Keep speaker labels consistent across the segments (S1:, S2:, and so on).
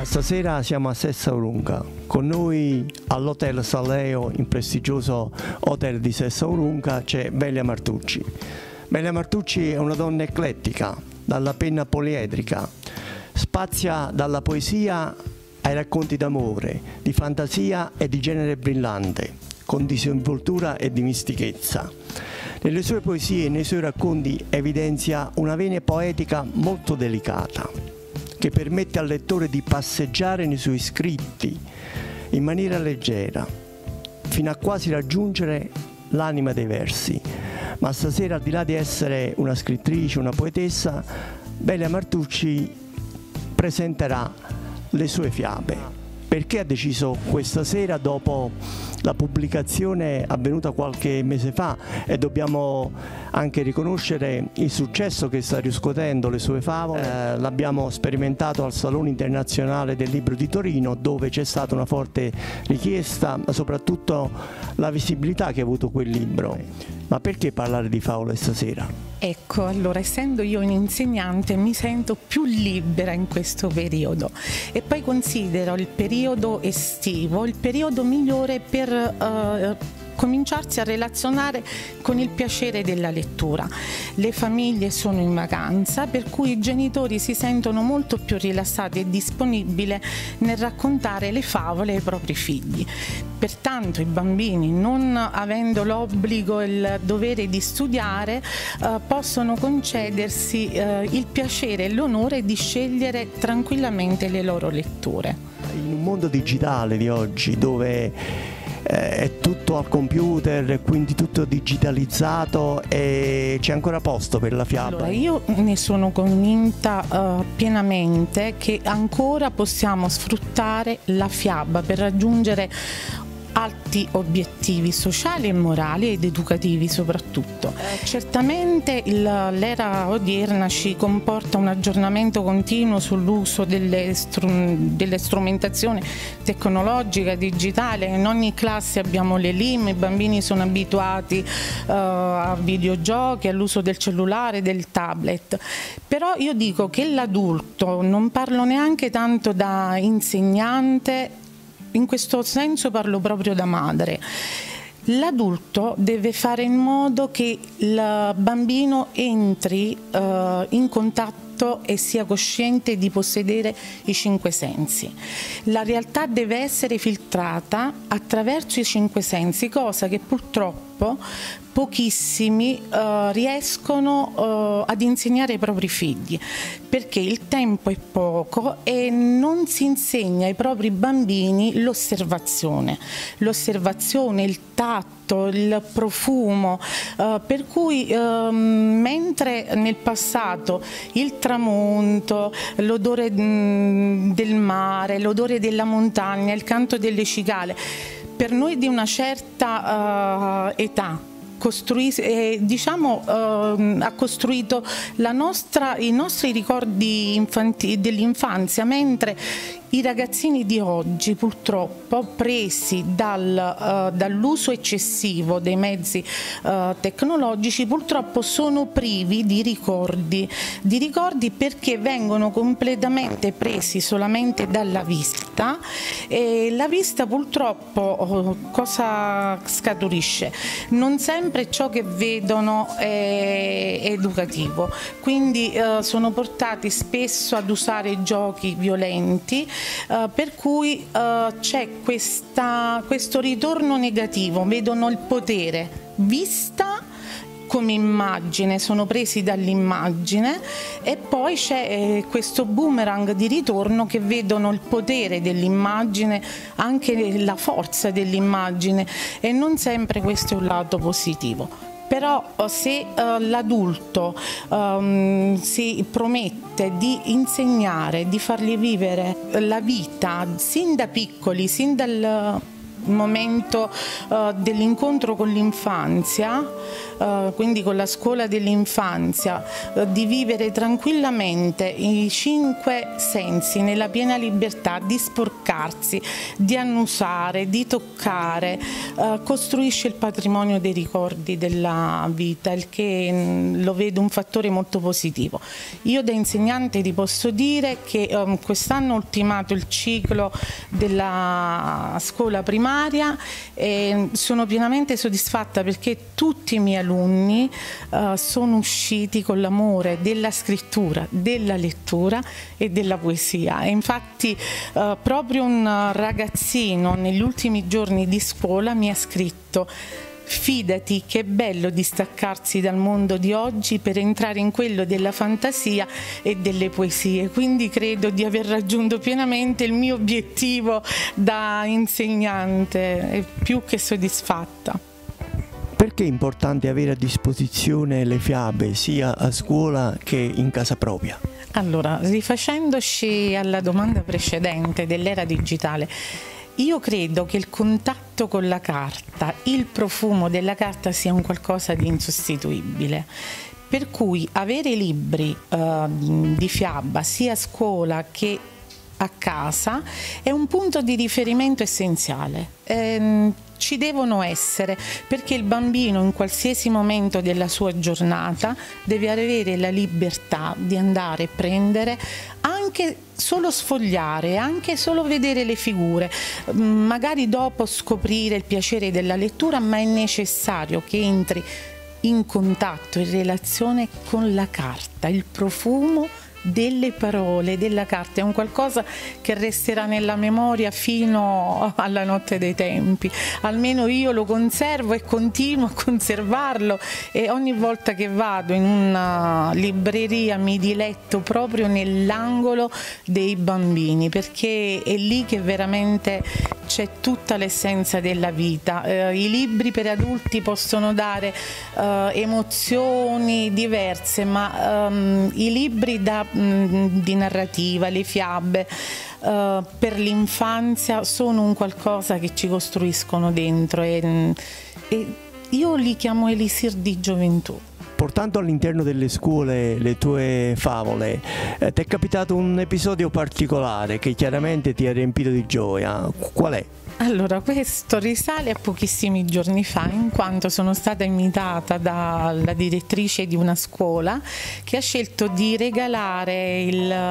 S1: Stasera siamo a Sessaurunga, con noi all'Hotel Salleo, in prestigioso hotel di Sessaurunga, c'è Velia Martucci. Velia Martucci è una donna eclettica, dalla penna poliedrica, spazia dalla poesia ai racconti d'amore, di fantasia e di genere brillante, con disinvoltura e di mistichezza. Nelle sue poesie e nei suoi racconti evidenzia una vena poetica molto delicata, che permette al lettore di passeggiare nei suoi scritti in maniera leggera, fino a quasi raggiungere l'anima dei versi. Ma stasera, al di là di essere una scrittrice, una poetessa, Velia Martucci presenterà le sue fiabe. Perché ha deciso questa sera, dopo la pubblicazione avvenuta qualche mese fa, e dobbiamo anche riconoscere il successo che sta riscuotendo le sue favole, l'abbiamo sperimentato al Salone Internazionale del Libro di Torino, dove c'è stata una forte richiesta, ma soprattutto la visibilità che ha avuto quel libro. Ma perché parlare di favole stasera?
S2: Ecco, allora, essendo io un'insegnante, mi sento più libera in questo periodo, e poi considero il periodo estivo il periodo migliore per cominciarsi a relazionare con il piacere della lettura. Le famiglie sono in vacanza, per cui i genitori si sentono molto più rilassati e disponibili nel raccontare le favole ai propri figli. Pertanto i bambini, non avendo l'obbligo e il dovere di studiare, possono concedersi il piacere e l'onore di scegliere tranquillamente le loro letture.
S1: In un mondo digitale di oggi, dove è tutto al computer e quindi tutto digitalizzato, e c'è ancora posto per la fiaba?
S2: Allora, io ne sono convinta pienamente che ancora possiamo sfruttare la fiaba per raggiungere alti obiettivi sociali e morali ed educativi soprattutto. Certamente l'era odierna ci comporta un aggiornamento continuo sull'uso delle strumentazioni tecnologica, digitale. In ogni classe abbiamo le LIM, i bambini sono abituati a videogiochi, all'uso del cellulare, del tablet. Però io dico che l'adulto, non parlo neanche tanto da insegnante, in questo senso parlo proprio da madre. L'adulto deve fare in modo che il bambino entri in contatto e sia cosciente di possedere i 5 sensi. La realtà deve essere filtrata attraverso i 5 sensi, cosa che purtroppo pochissimi riescono ad insegnare ai propri figli, perché il tempo è poco e non si insegna ai propri bambini l'osservazione, il tatto, il profumo, per cui mentre nel passato il tramonto, l'odore del mare, l'odore della montagna, il canto delle cicale, per noi di una certa età ha costruito i nostri ricordi dell'infanzia, mentre i ragazzini di oggi, purtroppo, presi dall'uso eccessivo dei mezzi tecnologici, purtroppo sono privi di ricordi perché vengono completamente presi solamente dalla vista, e la vista purtroppo cosa scaturisce? Non sempre ciò che vedono è educativo, quindi sono portati spesso ad usare giochi violenti, per cui c'è questo ritorno negativo, vedono il potere vista come immagine, sono presi dall'immagine, e poi c'è questo boomerang di ritorno che vedono il potere dell'immagine, anche la forza dell'immagine, e non sempre questo è un lato positivo. Però se l'adulto si promette di insegnare, di fargli vivere la vita sin da piccoli, sin momento dell'incontro con l'infanzia, quindi con la scuola dell'infanzia, di vivere tranquillamente i 5 sensi nella piena libertà, di sporcarsi, di annusare, di toccare, costruisce il patrimonio dei ricordi della vita, il che lo vedo un fattore molto positivo. Io da insegnante ti posso dire che quest'anno ho ultimato il ciclo della scuola primaria e sono pienamente soddisfatta perché tutti i miei alunni sono usciti con l'amore della scrittura, della lettura e della poesia. E infatti proprio un ragazzino negli ultimi giorni di scuola mi ha scritto: fidati che è bello distaccarsi dal mondo di oggi per entrare in quello della fantasia e delle poesie. Quindi credo di aver raggiunto pienamente il mio obiettivo da insegnante e più che soddisfatta.
S1: Perché è importante avere a disposizione le fiabe sia a scuola che in casa propria?
S2: Allora, rifacendoci alla domanda precedente dell'era digitale, io credo che il contatto con la carta, il profumo della carta sia un qualcosa di insostituibile. Per cui avere libri di fiaba sia a scuola che a casa è un punto di riferimento essenziale. Ci devono essere, perché il bambino in qualsiasi momento della sua giornata deve avere la libertà di andare a prendere, anche solo sfogliare, anche solo vedere le figure, magari dopo scoprire il piacere della lettura, ma è necessario che entri in contatto, in relazione con la carta, il profumo delle parole, della carta, è un qualcosa che resterà nella memoria fino alla notte dei tempi. Almeno io lo conservo e continuo a conservarlo, e ogni volta che vado in una libreria mi diletto proprio nell'angolo dei bambini, perché è lì che veramente c'è tutta l'essenza della vita. I libri per adulti possono dare emozioni diverse, ma i libri di narrativa, le fiabe per l'infanzia sono un qualcosa che ci costruiscono dentro, e io li chiamo elisir di gioventù.
S1: Portando all'interno delle scuole le tue favole, ti è capitato un episodio particolare che chiaramente ti ha riempito di gioia? Qual è?
S2: Allora, questo risale a pochissimi giorni fa, in quanto sono stata invitata dalla direttrice di una scuola che ha scelto di regalare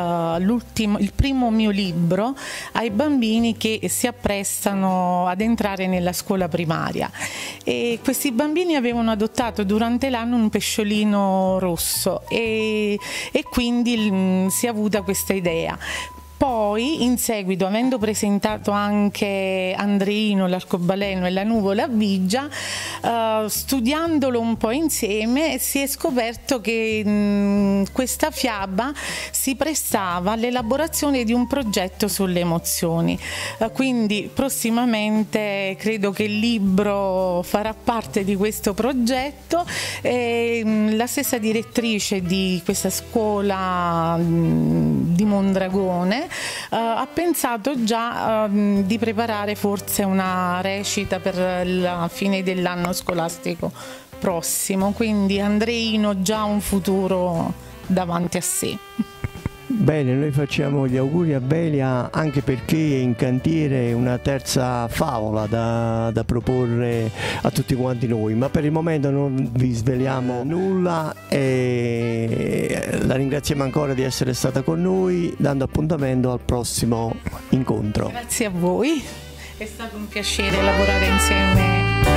S2: il primo mio libro ai bambini che si apprestano ad entrare nella scuola primaria. E questi bambini avevano adottato durante l'anno un pesciolino rosso e quindi si è avuta questa idea. Poi, in seguito, avendo presentato anche Andreino, l'arcobaleno e la nuvola Bigia, studiandolo un po' insieme, si è scoperto che questa fiaba si prestava all'elaborazione di un progetto sulle emozioni. Quindi prossimamente credo che il libro farà parte di questo progetto, e la stessa direttrice di questa scuola di Mondragone ha pensato già di preparare forse una recita per la fine dell'anno scolastico prossimo, quindi Andreino già un futuro davanti a sé.
S1: Bene, noi facciamo gli auguri a Belia, anche perché è in cantiere una terza favola da proporre a tutti quanti noi, ma per il momento non vi sveliamo nulla e la ringraziamo ancora di essere stata con noi, dando appuntamento al prossimo incontro.
S2: Grazie a voi, è stato un piacere lavorare insieme.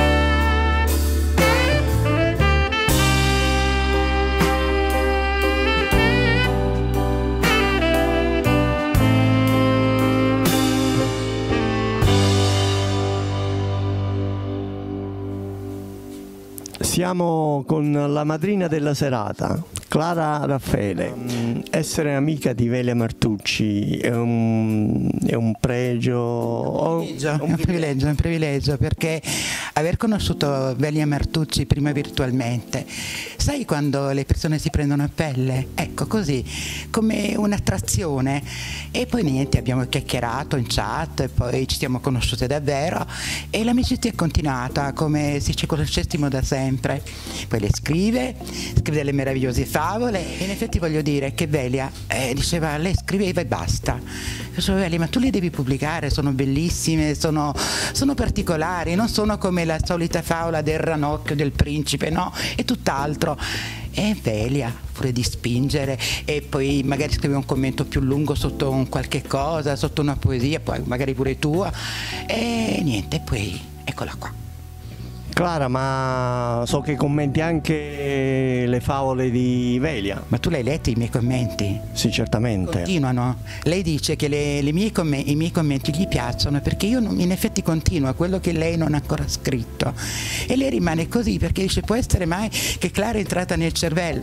S1: Siamo con la madrina della serata, Clara Raffaele. Essere amica di Velia Martucci è un pregio?
S3: È un privilegio perché aver conosciuto Velia Martucci prima virtualmente, sai quando le persone si prendono a pelle? Ecco, così, come un'attrazione. E poi niente, abbiamo chiacchierato in chat, poi ci siamo conosciute davvero e l'amicizia è continuata come se ci conoscessimo da sempre. Poi le scrive delle meravigliose favole e in effetti voglio dire che Velia diceva, lei scriveva e basta. Io dicevo, Velia, ma tu le devi pubblicare, sono bellissime, sono particolari, non sono come la solita favola del ranocchio, del principe, no, è tutt'altro. E Velia, pure di spingere, e poi magari scrive un commento più lungo sotto un qualche cosa, sotto una poesia, poi magari pure tua, e niente, poi eccola qua.
S1: Clara, ma so che commenti anche le favole di Velia.
S3: Ma tu l'hai letto i miei commenti?
S1: Sì, certamente.
S3: Continuano. Lei dice che i miei commenti gli piacciono perché io in effetti continuo quello che lei non ha ancora scritto. E lei rimane così perché dice, può essere mai che Clara è entrata nel cervello?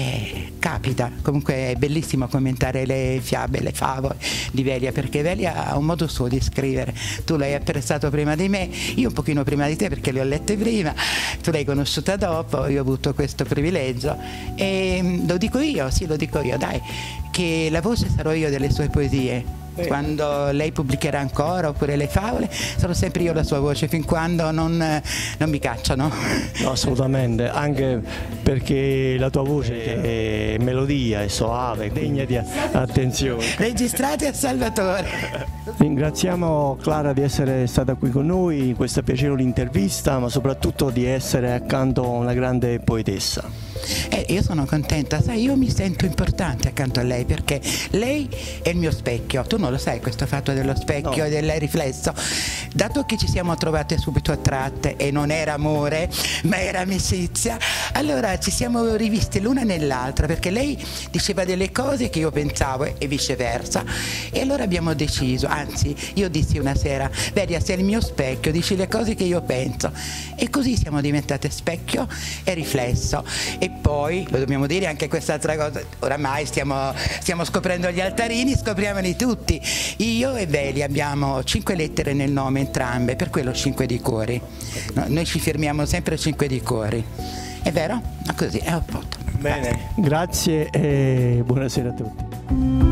S3: Capita. Comunque è bellissimo commentare le fiabe, le favole di Velia, perché Velia ha un modo suo di scrivere. Tu l'hai apprezzato prima di me, io un pochino prima di te perché le ho lette prima, tu l'hai conosciuta dopo, io ho avuto questo privilegio e lo dico io, sì, lo dico io, dai, che la voce sarò io delle sue poesie. Quando lei pubblicherà ancora, oppure le favole, sarò sempre io la sua voce, fin quando non mi cacciano.
S1: No, assolutamente, anche perché la tua voce è melodia, è soave, degna di attenzione.
S3: Registrati a Salvatore.
S1: Ringraziamo Clara di essere stata qui con noi in questa piacevole intervista, ma soprattutto di essere accanto a una grande poetessa.
S3: Io sono contenta, sai, io mi sento importante accanto a lei perché lei è il mio specchio. Tu non lo sai questo fatto dello specchio e del riflesso. Dato che ci siamo trovate subito attratte e non era amore ma era amicizia, allora ci siamo riviste l'una nell'altra perché lei diceva delle cose che io pensavo e viceversa, e allora abbiamo deciso, anzi io dissi una sera, Velia, sei il mio specchio, dici le cose che io penso, e così siamo diventate specchio e riflesso. E poi, lo dobbiamo dire anche quest'altra cosa, oramai stiamo scoprendo gli altarini, scopriamoli tutti. Io e Velia abbiamo 5 lettere nel nome entrambe, per quello 5 di cuori. No, noi ci firmiamo sempre 5 di cuori. È vero? Ma così, è appunto.
S1: Bene, grazie e buonasera a tutti.